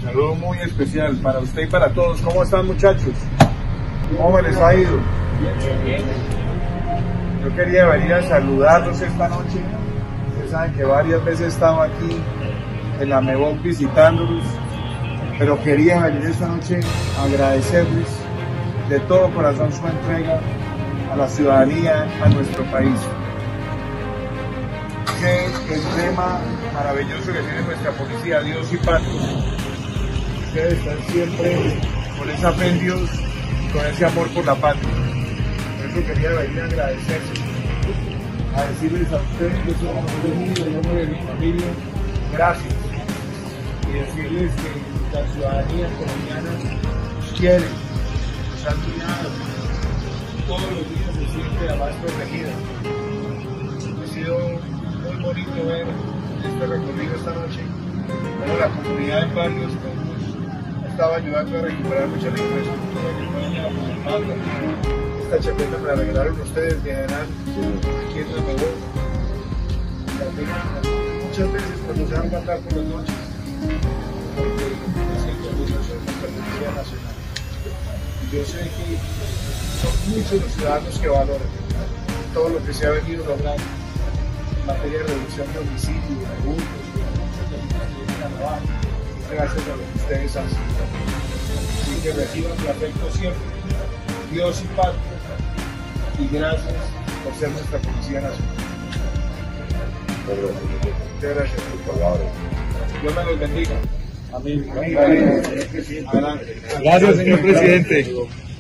Saludo muy especial para usted y para todos. ¿Cómo están, muchachos? ¿Cómo les ha ido? Yo quería venir a saludarlos esta noche. Ustedes saben que varias veces he estado aquí en la MEVOC visitándolos, pero quería venir esta noche a agradecerles de todo corazón su entrega a la ciudadanía, a nuestro país. Que el tema maravilloso que tiene nuestra policía, Dios y Patria. Ustedes están siempre con esa fe en Dios y con ese amor por la patria. Por eso quería venir a agradecerles, a decirles a ustedes que son amigos míos, yo de mi familia, gracias. Y decirles que la ciudadanía colombiana nos quiere, nos ha admirado, todos los días se siente la más protegida. Ha sido muy bonito ver este recorrido esta noche, como la comunidad de barrios estaba ayudando a recuperar mucha la infraestructura que falta. Esta chapeta me la regalaron ustedes de general aquí en la MEVOC. Muchas veces cuando se van a matar por las noches, porque me siento orgulloso de nuestra Policía Nacional. Y yo sé que son muchos los ciudadanos que valoran todo lo que se ha venido logrando en materia de reducción de homicidios, de hurtos, de trabajo, gracias a lo que ustedes hacen. Así que reciban mi afecto siempre, Dios y Patria, y gracias por ser nuestra Policía Nacional. Muchas gracias por favor. Dios me los bendiga. Amén. Adelante. Gracias, señor presidente.